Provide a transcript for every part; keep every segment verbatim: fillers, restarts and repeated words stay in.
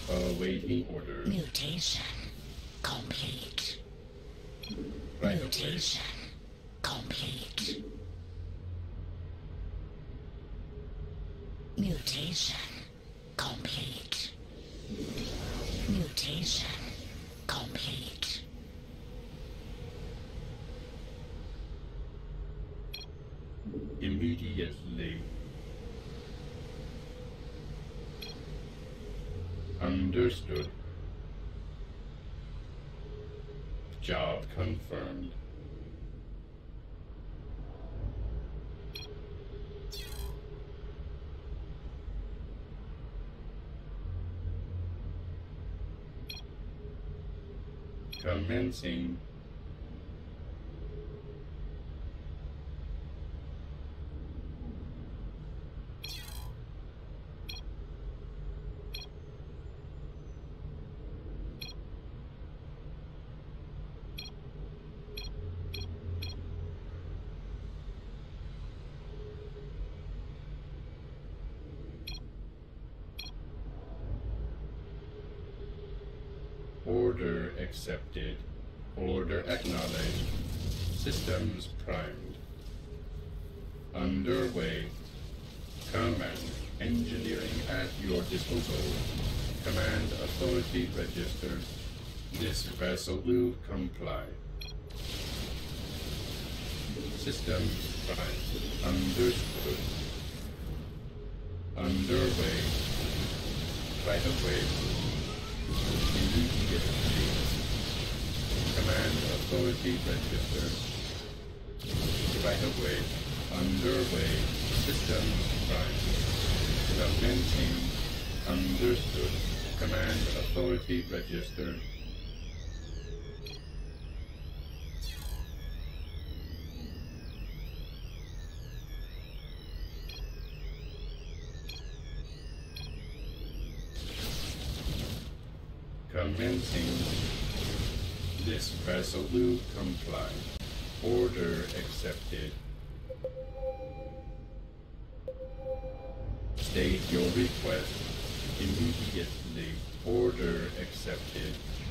Awaiting orders. Mutation complete. Right Mutation complete. Mutation complete. Mutation complete. Immediately. Understood. Job confirmed. Commencing. Order accepted. Order acknowledged. Systems primed. Underway. Command. Engineering at your disposal. Command authority registered. This vessel will comply. Systems primed. Understood. Underway. Right away. Immediately. Command authority registered. Right away. Underway. Systems prime. Commencing. Understood. Command authority registered. Commencing. This vessel will comply. Order accepted. State your request. Immediately. Order accepted.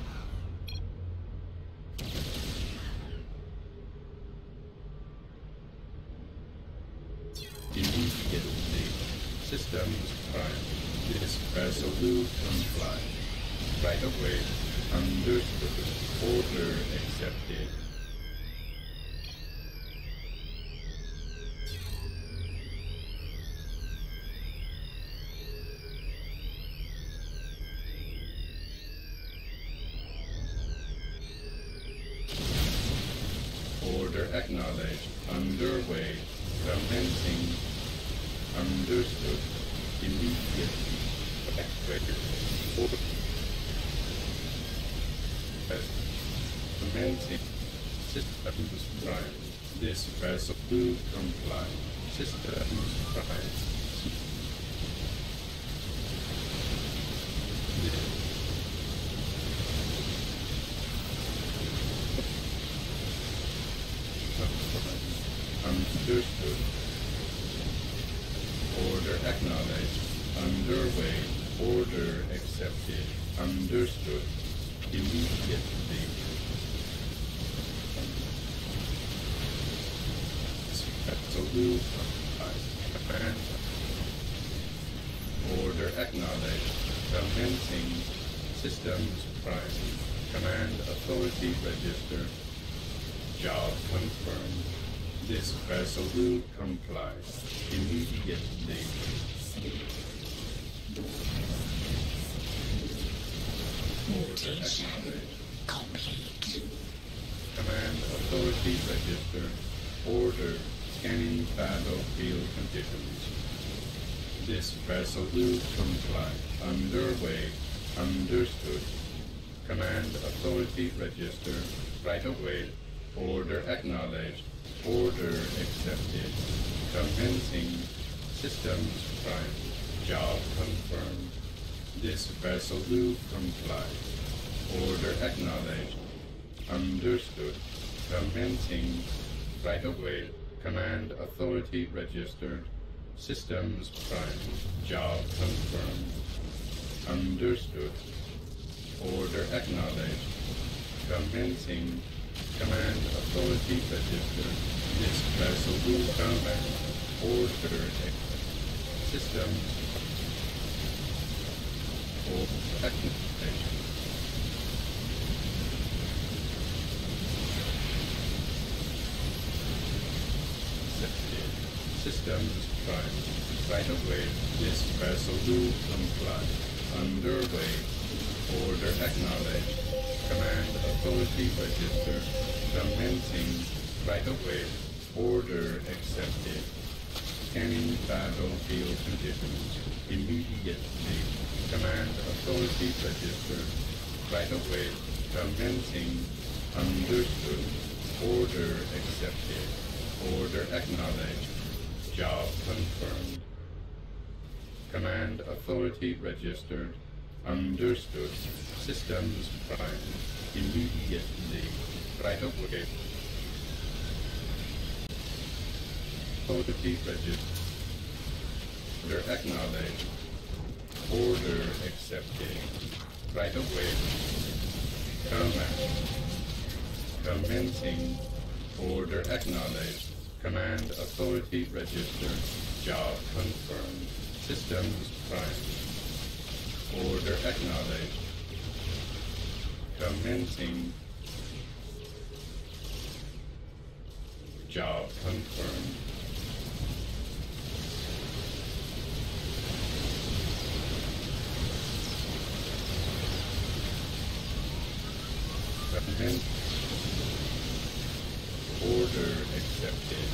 Immediately. Systems prime. This vessel will comply. Right away. Understood. Order accepted. Order acknowledged. Underway. Commencing. Understood. Immediately. Activated. Order. Commencing. Systems prime. This vessel will comply. Systems prime. Understood. Order acknowledged. Underway. Order accepted. Understood. Immediately. Absolute command. Order acknowledged. Commencing. Systems prime. Command authority registered. Job confirmed. This vessel will comply. Immediately. Mutation complete. Command authority registered. Order scanning battlefield conditions. This vessel will comply. Underway. Understood. Command authority registered. Right away. Order acknowledged. Order accepted. Commencing. Systems prime. Job confirmed. This vessel will comply. Order acknowledged. Understood. Commencing. Right away. Command authority registered. Systems prime. Job confirmed. Understood. Order acknowledged. Commencing command authority register. This vessel will combat. Order systems. Or activation. Accepted. Systems prime. Right away. This vessel will comply. Underway. Order acknowledged. Command authority register. Commencing right away. Order accepted. Scanning battlefield conditions. Immediately. Command authority register. Right away. Commencing. Understood. Order accepted. Order acknowledged. Job confirmed. Command authority registered. Understood. Systems prime. Immediately. Right away. Authority registered. Order acknowledged. Order accepted. Right away. Command. Commencing. Order acknowledged. Command authority registered. Job confirmed. Systems prime. Order acknowledged. Commencing. Job confirmed. Commence. Order accepted.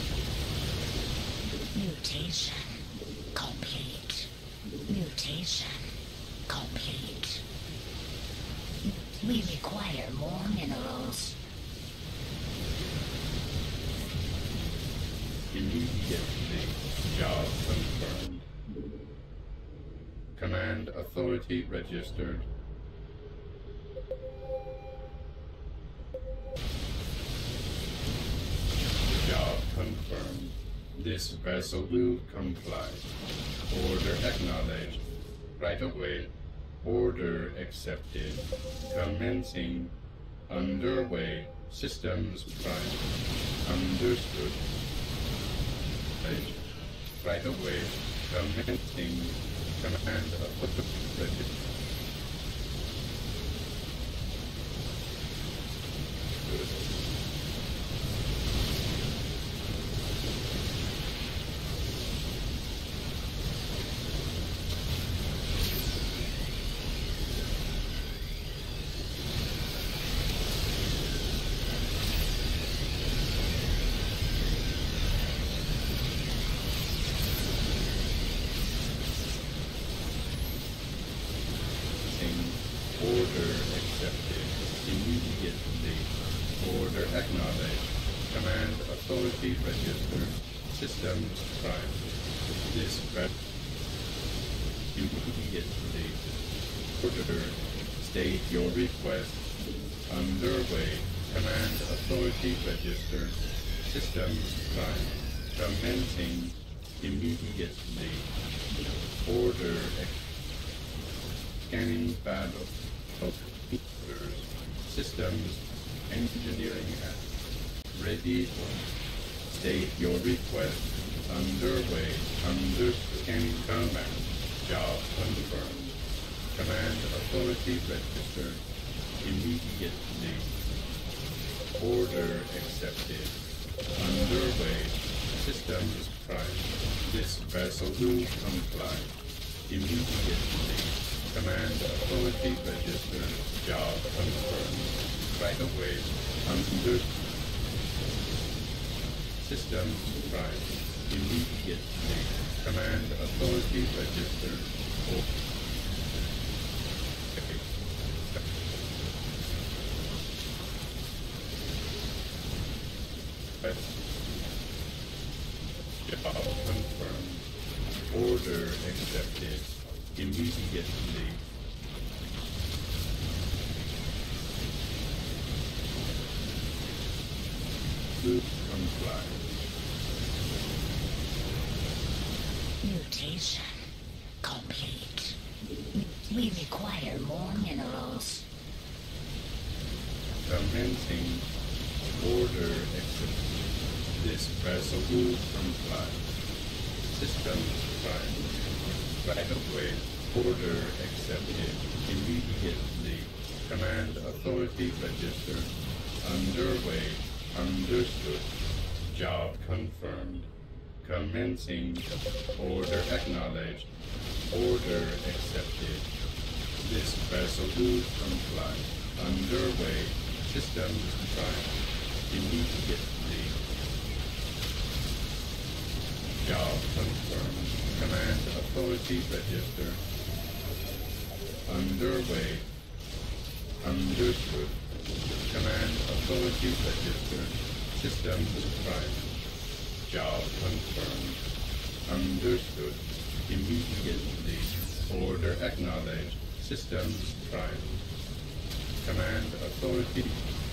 Mutation complete. Mutation complete. We require more minerals. Immediately. Job confirmed. Command authority registered. Job confirmed. This vessel will comply. Order acknowledged. Right away. Order accepted. Commencing. Underway. Systems prime. Understood. Right away. Commencing. Command authority. Good. Order accepted. Immediately. Order acknowledged. Command authority registered. Systems prime. This threat. Immediately. Order. State your request. Underway. Command authority registered. Systems prime. Commencing. Immediately. Order accepted. Scanning battle. Orders. Systems. Engineering at. Ready. State your request. Underway. Under scanning command. Job confirmed. Command authority registered. Immediately. Order accepted. Underway. Systems prime. This vessel will comply. Immediately. Command authority registered. Job confirmed. Right away. Under systems prime. Immediately. Command authority registered. Oh. Okay. Job confirmed. Order accepted. Immediately. Loop comply. Mutation complete. We require more minerals. Commencing order exit. This vessel will comply. Systems prime. Right of way. Order accepted. Immediately. Command authority register. Underway. Understood. Job confirmed. Commencing. Order acknowledged. Order accepted. This vessel will comply. Underway. Systems prime. Immediately. Job confirmed. Command authority register. Underway. Understood. Command authority register. Systems prime. Job confirmed. Understood. Immediately. Order acknowledged. Systems prime. Command authority.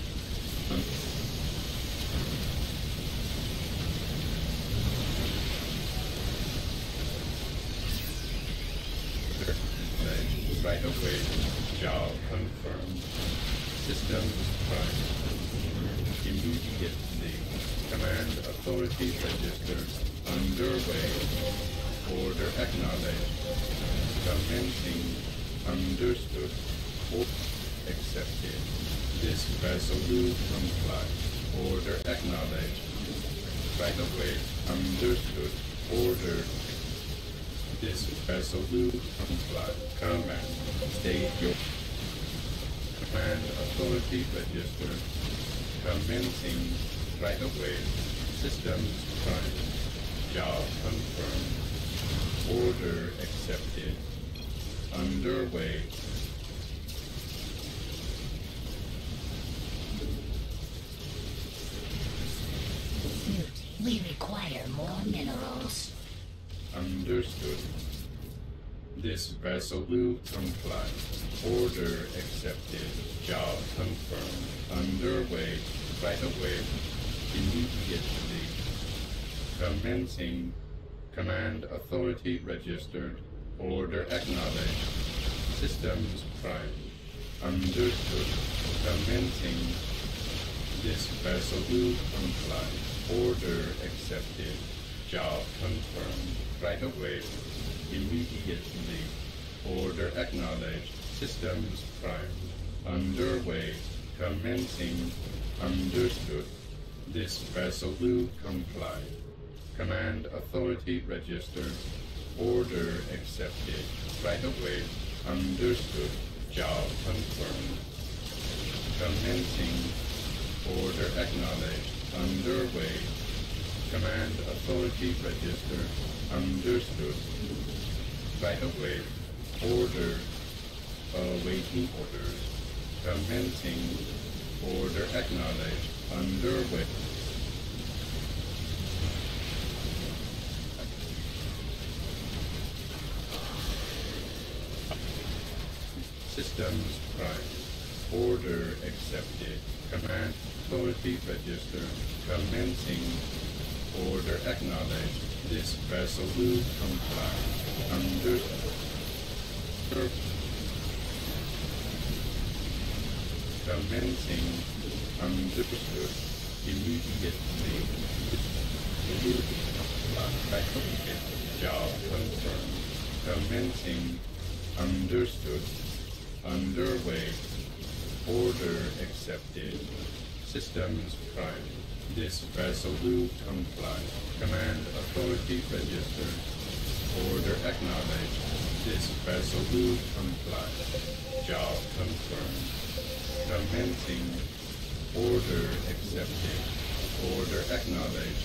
Right away. Job confirmed. Systems prime. Immediately. Command authority register. Underway. Order acknowledged. Commencing. Understood. Accepted. This vessel will comply. Order acknowledged. Right away. Understood. Order. This vessel will comply. Command. State your command authority register. Commencing. Right away. Systems prime. Job confirmed. Order accepted. Underway. We require more minerals. Understood. This vessel will comply. Order accepted. Job confirmed. Underway. Right away. Immediately. Commencing. Command authority registered. Order acknowledged. Systems prime. Understood. Commencing. This vessel will comply. Order accepted. Job confirmed. Right away. Immediately. Order acknowledged. Systems prime. Underway. Commencing. Understood. This vessel will comply. Command authority registered. Order accepted. Right away. Understood. Job confirmed. Commencing. Order acknowledged. Underway. Command authority register. Understood. Right away. Order. Awaiting orders. Commencing. Order acknowledged. Underway. Systems prime. Order accepted. Command authority register. Commencing. Order acknowledged. This vessel will comply. Understood. Commencing. Understood. Immediately. Job confirmed. Commencing. Understood. Underway. Order accepted. Systems prime. This vessel will comply. Command authority register. Order acknowledged. This vessel will comply. Job confirmed. Commencing. Order accepted. Order acknowledged.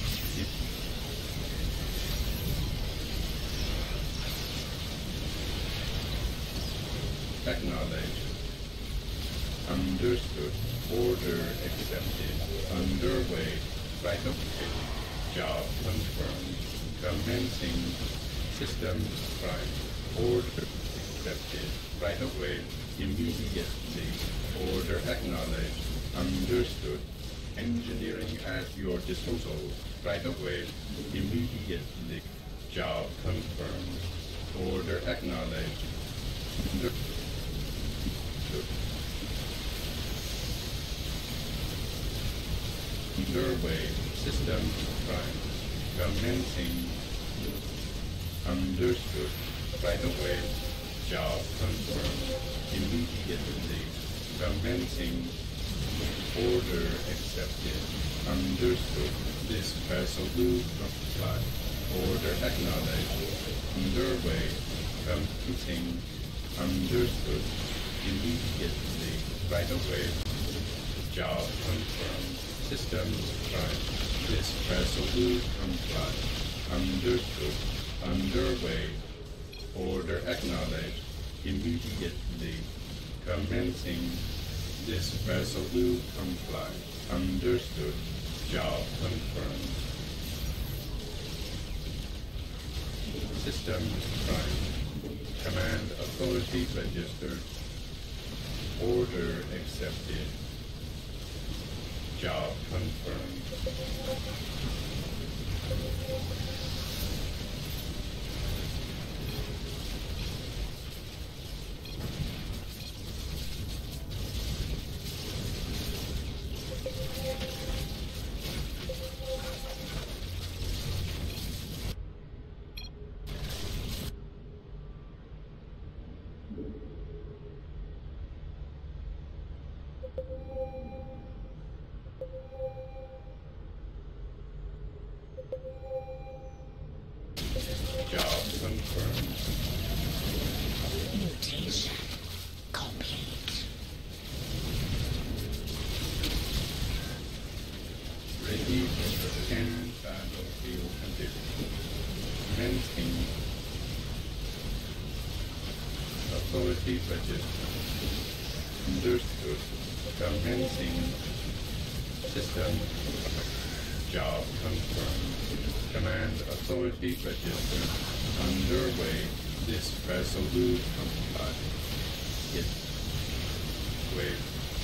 Acknowledged. Understood. Order accepted. Underway. Right of way. Job confirmed. Commencing. Systems prime. Order accepted. Right of way. Immediately. Order acknowledged. Understood. Engineering at your disposal. Right of way. Immediately. Job confirmed. Order acknowledged. Underway. System prime. Commencing. Understood. Right away. Job confirmed. Immediately. Commencing. Order accepted. Understood. This resolute comply. Order acknowledged. Underway. Commencing. Understood. Immediately. Right away. Job confirmed. Systems prime. This resolute comply. Understood. Underway. Order acknowledged. Immediately. Commencing. This resolute comply. Understood. Job confirmed. Systems prime. Command authority registered. Order accepted. Job confirmed. Job confirmed. Mutation complete. Ready for the scan battlefield conditions. Commencing. Authority registered. Understood. Commencing. System. Job confirmed. Command authority registered. Underway. This resolute comply. Get wait.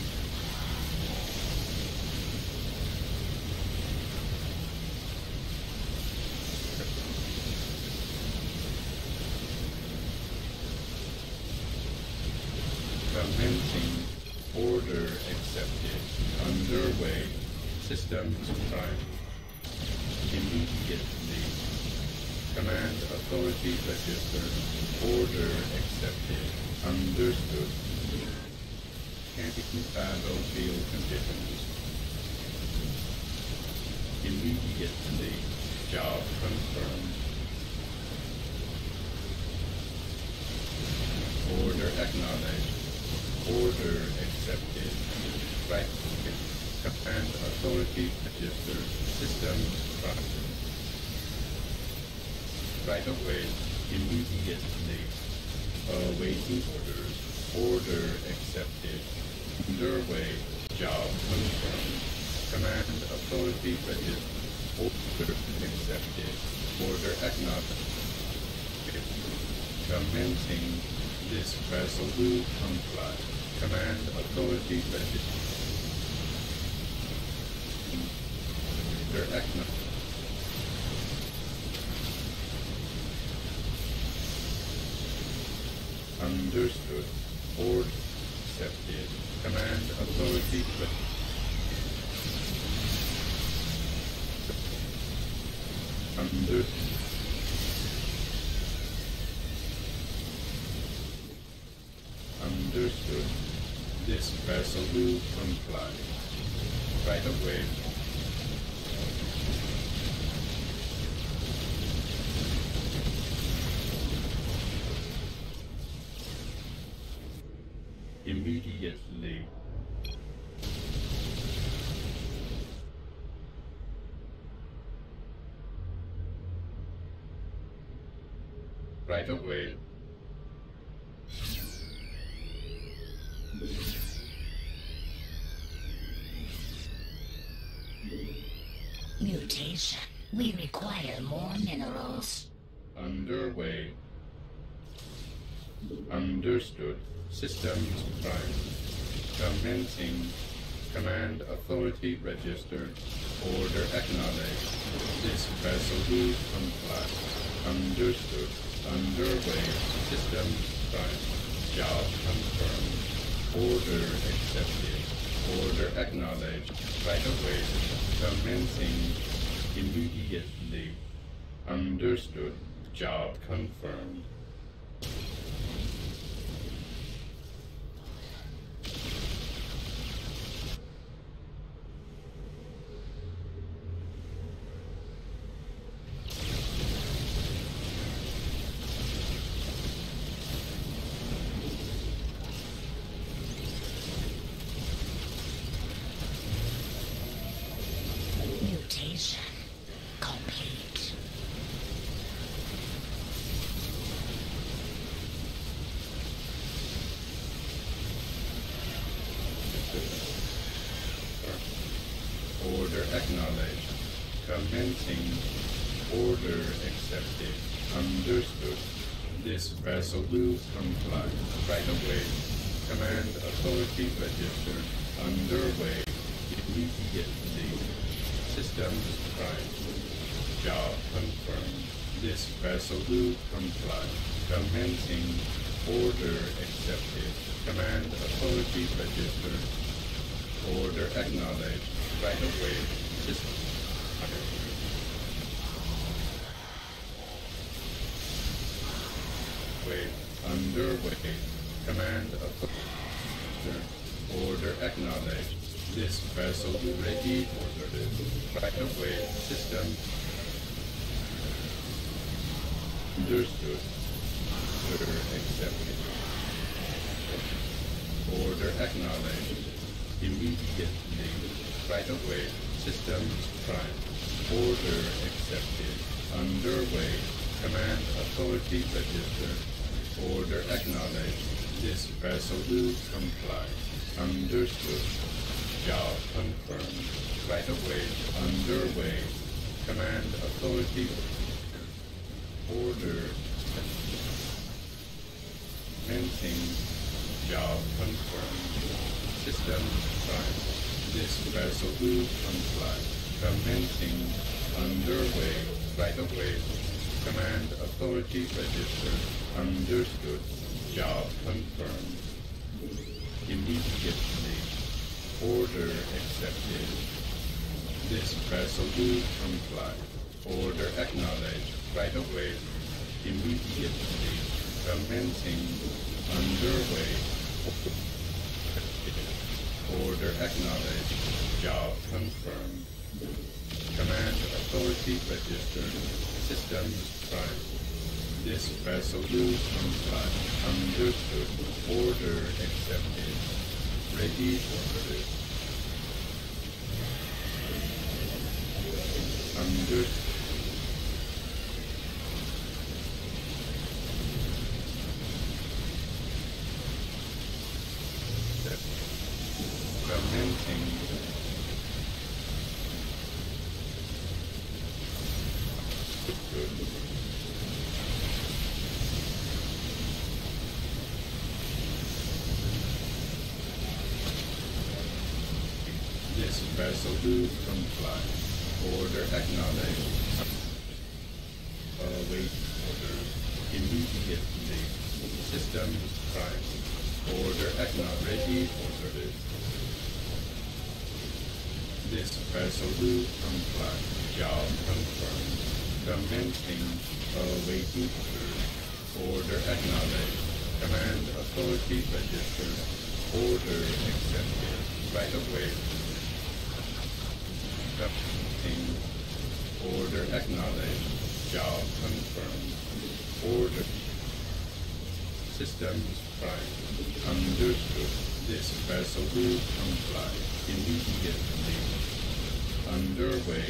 Commencing. Order accepted. Underway. Systems prime. Immediately. Command authority registered. Order accepted. Understood. Scanning battlefield conditions. Immediately. Job confirmed. Order acknowledged. Order accepted. Right. Command authority registered. Systems prime. Right away. Immediately. Awaiting orders. Order accepted. Underway. Job confirmed. Command authority registered. Order accepted. Order acknowledged. Commencing. This resolute comply. Command authority registered. Order acknowledged. Understood. Order accepted. Command authority registered. Under Understood. This resolute comply. Right away. Immediately. Right away. Mutation. We require more minerals. Underway. Understood. Systems prime. Commencing. Command authority registered. Order acknowledged. This resolute comply. Understood. Underway. Systems prime. Job confirmed. Order accepted. Order acknowledged. Right away. Commencing immediately. Understood. Job confirmed. Mutation complete. Order acknowledged. Commencing. Order accepted. Understood. This vessel will comply. Right away. Command authority registered. Underway. Immediately. Systems prime. Job confirmed. This vessel will comply. Commencing. Order accepted. Command authority registered. Order acknowledged. Right away. System. Wave. Underway. Command authority. Order acknowledged. This vessel ready for service. Right away. System. Understood. Order accepted. Order acknowledged. Immediately. Right away. Systems prime. Order accepted. Underway. Command authority registered. Order acknowledged. This vessel will comply. Understood. Job confirmed. Right away. Underway. Command authority. Order. Commencing. Job confirmed. System prime. This vessel will comply. Commencing. Underway. Right away. Command authority registered. Understood. Job confirmed. Immediately. Order accepted. This vessel will comply. Order acknowledged. Right away. Immediately. Commencing. Underway. Order acknowledged. Job confirmed. Command authority registered. Systems prime. This vessel will comply. Understood. Order accepted. Ready for service. Understood. Commencing. Good. This vessel will comply. Order acknowledged. Await order. Immediately. Systems prime. Order acknowledged. Ready for service. This vessel will comply. Job confirmed. Commencing. Awaiting order. Order acknowledged. Command authority registered. Order accepted. Right away. Commencing. Order acknowledged. Job confirmed. Order. Systems prime. Understood. This vessel will comply. Immediately. Underway.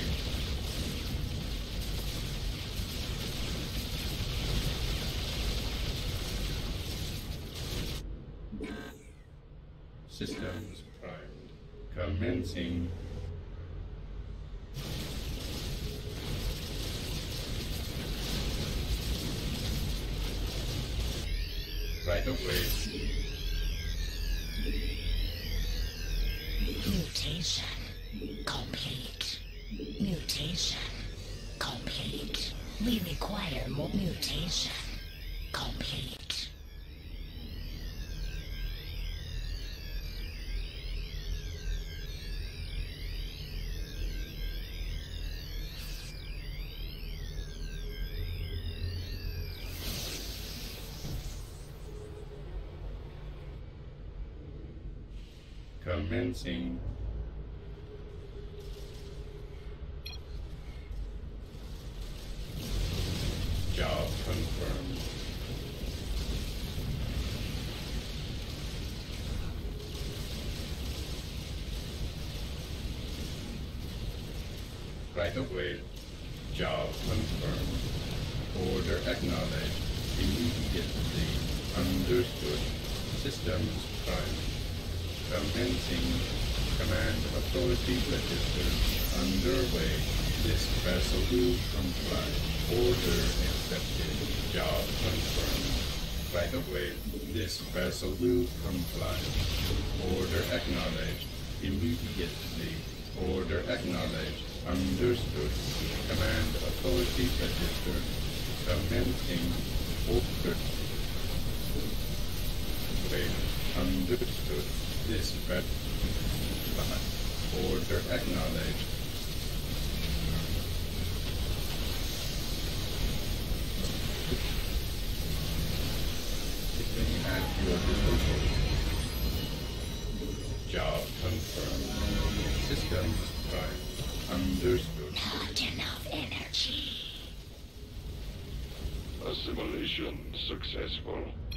Systems primed. Commencing. Right away. Mutation complete. Mutation complete. We require more mutation complete. Commencing. Job confirmed. Right of way. Job confirmed. Order acknowledged. Immediately. Understood. Systems prime. Commencing. Command authority registered. Underway. This vessel will comply. Order accepted. Job confirmed. Right of way. This vessel will comply. Order acknowledged. Immediately. Order acknowledged. Understood. Command authority registered. Commencing. Order. Wait. Understood. This vessel. Order acknowledged. At your disposal. Job confirmed. Systems prime. Understood. Not enough energy. Assimilation successful.